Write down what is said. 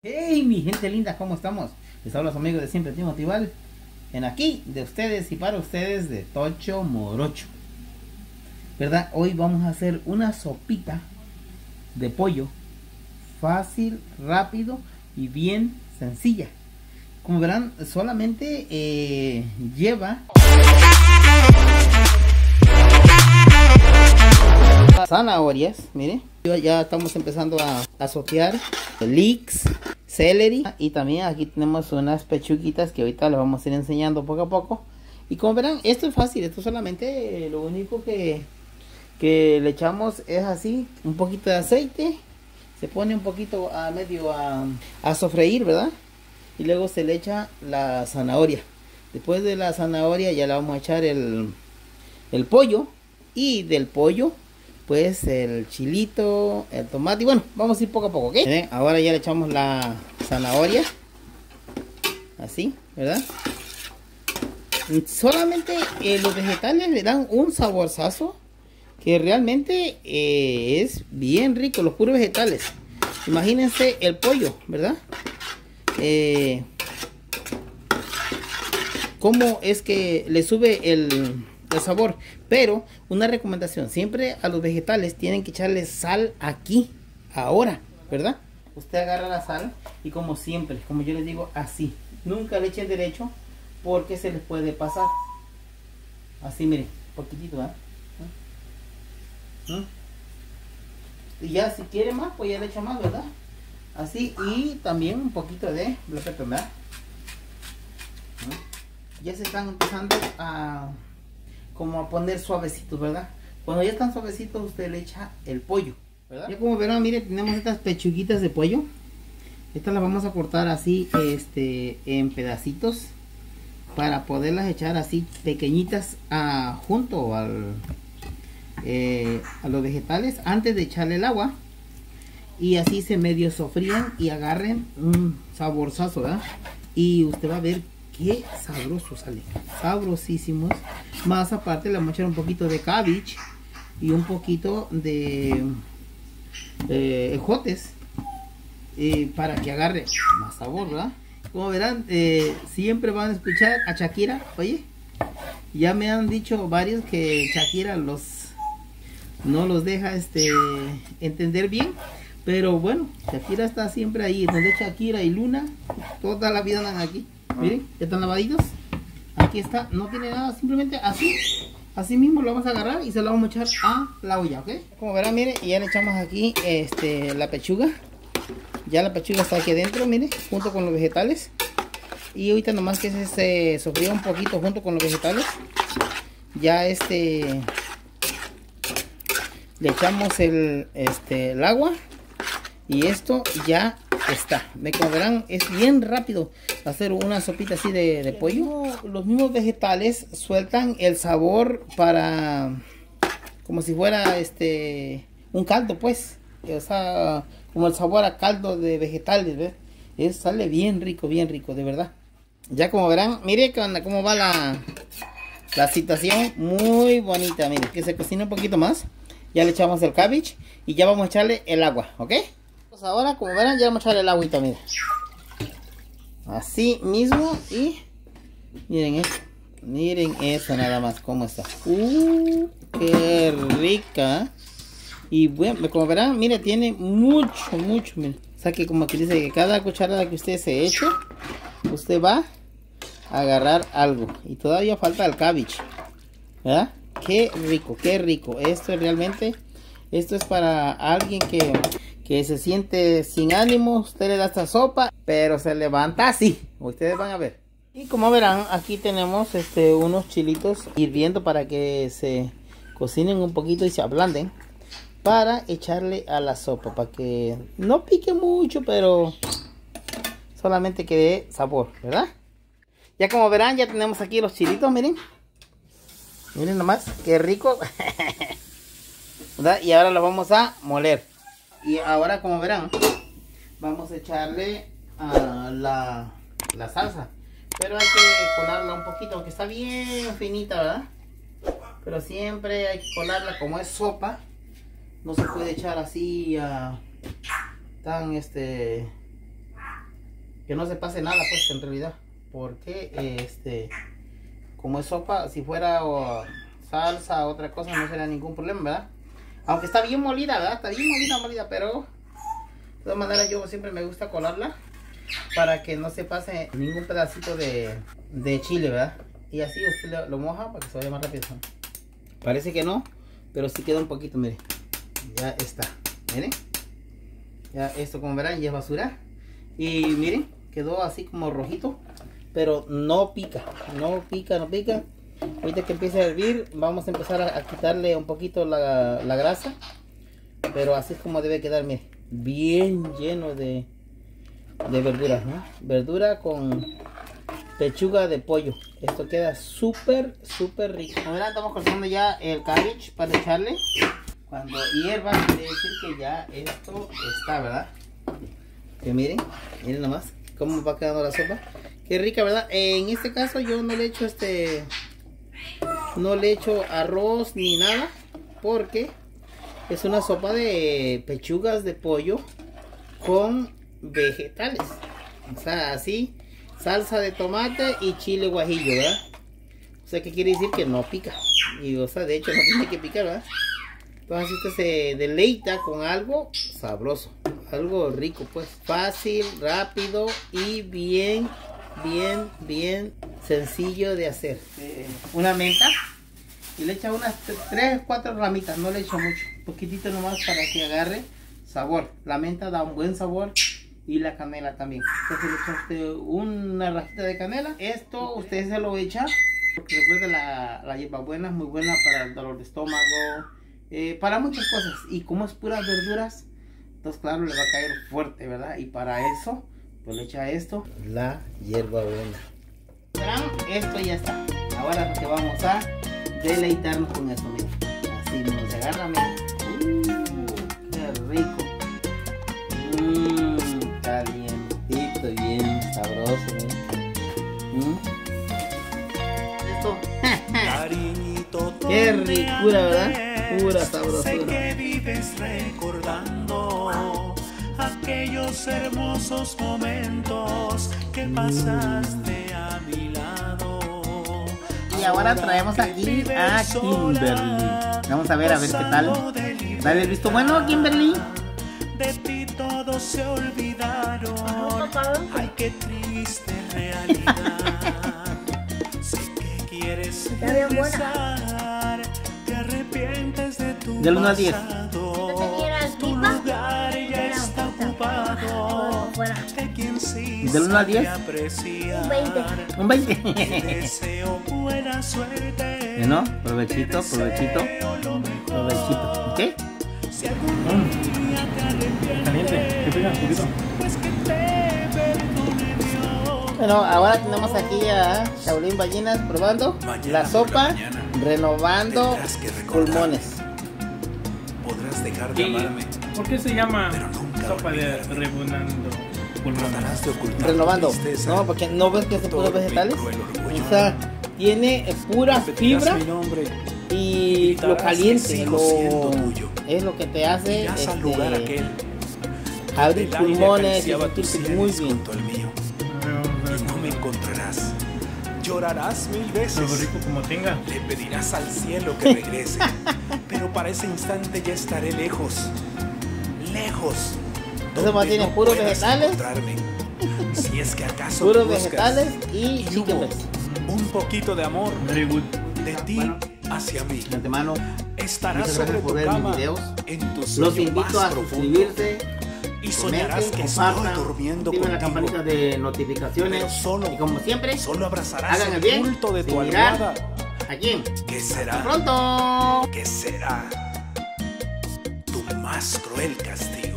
Hey mi gente linda, ¿cómo estamos? Les hablo a su amigo de siempre, Timo Tibal. En aquí, de ustedes y para ustedes, de Tocho Morocho, ¿verdad? Hoy vamos a hacer una sopita de pollo. Fácil, rápido y bien sencilla. Como verán, solamente lleva zanahorias, miren. Ya estamos empezando a sotear leeks, celery, y también aquí tenemos unas pechuguitas que ahorita les vamos a ir enseñando poco a poco. Y como verán, esto es fácil, esto solamente lo único que le echamos es así, un poquito de aceite, se pone un poquito a sofreír, ¿verdad? Y luego se le echa la zanahoria. Después de la zanahoria ya le vamos a echar el pollo, y del pollo pues el chilito, el tomate, y bueno, vamos a ir poco a poco, ¿ok? Ahora ya le echamos la zanahoria, así, ¿verdad? Solamente los vegetales le dan un saborzazo que realmente es bien rico, los puros vegetales. Imagínense el pollo, ¿verdad? Cómo es que le sube el sabor. Pero una recomendación, siempre a los vegetales tienen que echarle sal aquí, ahora, ¿verdad? Usted agarra la sal y como siempre, como yo les digo, así, nunca le echen derecho porque se les puede pasar. Así, miren, poquitito, ¿verdad? Y ya si quiere más, pues ya le echa más, ¿verdad? Así, y también un poquito de black pepper, ¿verdad? Ya se están empezando a poner suavecitos, ¿verdad? Cuando ya están suavecitos, usted le echa el pollo, ¿verdad? Ya como verán, miren, tenemos estas pechuguitas de pollo. Estas las vamos a cortar así, en pedacitos, para poderlas echar así pequeñitas junto a los vegetales antes de echarle el agua, y así se medio sofrían y agarren un saborzazo, ¿verdad? Y usted va a ver qué sabroso sale, sabrosísimos. Más aparte le vamos a echar un poquito de cabbage y un poquito de ejotes, para que agarre más sabor, ¿verdad? Como verán, siempre van a escuchar a Shakira. Oye, ya me han dicho varios que Shakira no los deja entender bien, pero bueno, Shakira está siempre ahí, donde Shakira y Luna toda la vida andan aquí. Miren, ya están lavaditos. Aquí está, no tiene nada, simplemente así mismo lo vamos a agarrar y se lo vamos a echar a la olla, ¿ok? Como verán, miren, ya le echamos aquí la pechuga. Ya la pechuga está aquí adentro, miren, junto con los vegetales. Y ahorita nomás que se sofría un poquito junto con los vegetales, ya le echamos el agua, y esto ya está. Como verán, es bien rápido hacer una sopita así de pollo. Los mismos vegetales sueltan el sabor como si fuera un caldo, pues, o sea, como el sabor a caldo de vegetales, ¿ves? Sale bien rico, de verdad. Ya como verán, mire cómo va la situación, muy bonita. Mire, que se cocina un poquito más. Ya le echamos el cabbage y ya vamos a echarle el agua, ¿ok? Pues ahora, como verán, ya vamos a echarle el agüita, miren. Así mismo, y miren eso nada más, cómo está. Qué rica. Y bueno, como verán, mire, tiene mucho, miren. O sea que como que dice que cada cucharada que usted se eche, usted va a agarrar algo. Y todavía falta el cabbage, ¿verdad? Qué rico, qué rico. Esto es para alguien que se siente sin ánimo. Usted le da esta sopa, pero se levanta así. Ustedes van a ver. Y como verán, aquí tenemos unos chilitos hirviendo para que se cocinen un poquito y se ablanden, para echarle a la sopa, para que no pique mucho, pero solamente que dé sabor, ¿verdad? Ya como verán, ya tenemos aquí los chilitos, miren. Miren nomás, qué rico. ¿Verdad? Y ahora lo vamos a moler. Y ahora, como verán, vamos a echarle a la salsa. Pero hay que colarla un poquito, aunque está bien finita, ¿verdad? Pero siempre hay que colarla, como es sopa. No se puede echar así tan que no se pase nada pues en realidad, porque como es sopa, si fuera salsa o otra cosa no sería ningún problema, ¿verdad? Aunque está bien molida, ¿verdad? Está bien molida, pero de todas maneras yo siempre me gusta colarla para que no se pase ningún pedacito de chile, ¿verdad? Y así usted lo moja para que se vaya más rápido. Parece que no, pero sí queda un poquito, mire. Ya está, miren. Ya esto, como verán, ya es basura. Y miren, quedó así como rojito, pero no pica. Ahorita que empiece a hervir, vamos a empezar a quitarle un poquito la grasa. Pero así es como debe quedar, miren. Bien lleno de verduras, ¿no? Verdura con pechuga de pollo. Esto queda súper rico. Ahora estamos cortando ya el cabbage para echarle. Cuando hierva quiere decir que ya esto está, ¿verdad? Que miren nomás cómo va quedando la sopa. Qué rica, ¿verdad? En este caso yo no le echo no le echo arroz ni nada, porque es una sopa de pechugas de pollo con vegetales. O sea, así, salsa de tomate y chile guajillo, ¿verdad? O sea, que quiere decir que no pica. Y, o sea, de hecho no tiene que picar, ¿verdad? Entonces usted se deleita con algo sabroso, algo rico, pues. Fácil, rápido y bien sencillo de hacer. Una menta. Y le echa unas 3 o 4 ramitas, no le echo mucho, poquitito nomás para que agarre sabor. La menta da un buen sabor y la canela también. Entonces le echa usted una rajita de canela. Esto usted se lo echa, porque recuerde la hierbabuena es muy buena para el dolor de estómago, para muchas cosas. Y como es puras verduras, entonces claro, le va a caer fuerte, ¿verdad? Y para eso, pues le echa esto, la hierbabuena. ¿Verán? Esto ya está. Ahora lo que vamos a deleitarnos con eso, miren. Así nos agarra, miren. Qué rico. Calientito, bien sabroso, miren. Esto. Qué ricura, ¿verdad? Pura sabrosura. Sé que vives recordando aquellos hermosos momentos que pasaste a mi lado. Y ahora traemos aquí a Kimberly. Vamos a ver qué tal. ¿Dale el visto bueno, Kimberly? De ti todos se olvidaron. Ay, qué triste realidad. Sé que quieres regresar. Te arrepientes de tu Del 1 al 10. Tu lugar ya está ocupado. De quien sí Del 1 al 10. Un 20. Deseo buena suerte. ¿No? Provechito. ¿Ok? Si algún día te arrepientes, Caliente, que pega un poquito. pues que te perdone Dios. Bueno, ahora tenemos aquí a Shaolin Ballinas probando la sopa, renovando pulmones. Podrás dejar de amarme, ¿Por qué se llama pero nunca sopa de olvidarme. rebonando pulmones? Tratarás de ocultar Renovando, tu tristeza, no, porque no ves que se puros todo mi vegetales. cruel orgullo. O sea, tiene pura Repetirás fibra mi nombre, y lo gritarás que caliente, sigo siendo tuyo. es lo que te hace irás al lugar aquel abrir el aire pulmones y acariciaba tus sentirte muy sienes bien. junto al mío, y no me encontrarás. Llorarás 1000 veces. Algo rico como tenga. Le pedirás al cielo que regrese, pero para ese instante ya estaré lejos. Eso donde tiene no puros puedas vegetales. encontrarme. Si es que acaso Puros me buscas, vegetales y y chicken hubo breast. un poquito de amor Very good. de ti Bueno. hacia mí. De antemano, Estarás muchas sobre gracias por tu ver mis cama videos. en tu Los sueño invito más a profundo suscribirse, y soñarás comenten, que estoy compartan, durmiendo activen la contigo. campanita de notificaciones Pero solo- y como siempre, Solo abrazarás hagan el el bien culto de tu sin mirar. almohada. aquí, ¿Qué hasta será? pronto. ¿Qué será tu más cruel castigo?